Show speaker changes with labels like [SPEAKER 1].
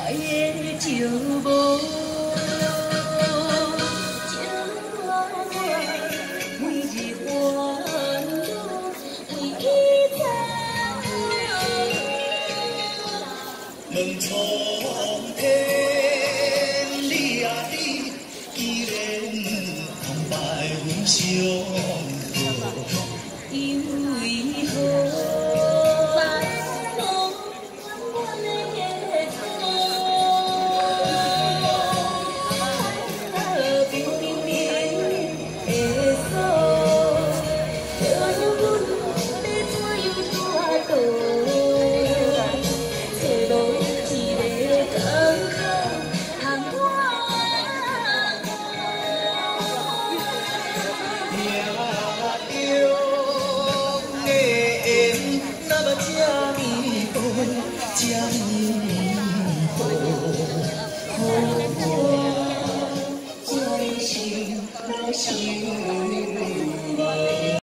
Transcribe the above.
[SPEAKER 1] 爱的就无。
[SPEAKER 2] 问苍天，你啊你，依然空摆阮相和，
[SPEAKER 1] 因为何梦阮的错？明明的锁，就让阮要怎样大度？
[SPEAKER 2] 这么好，好我最心可惜。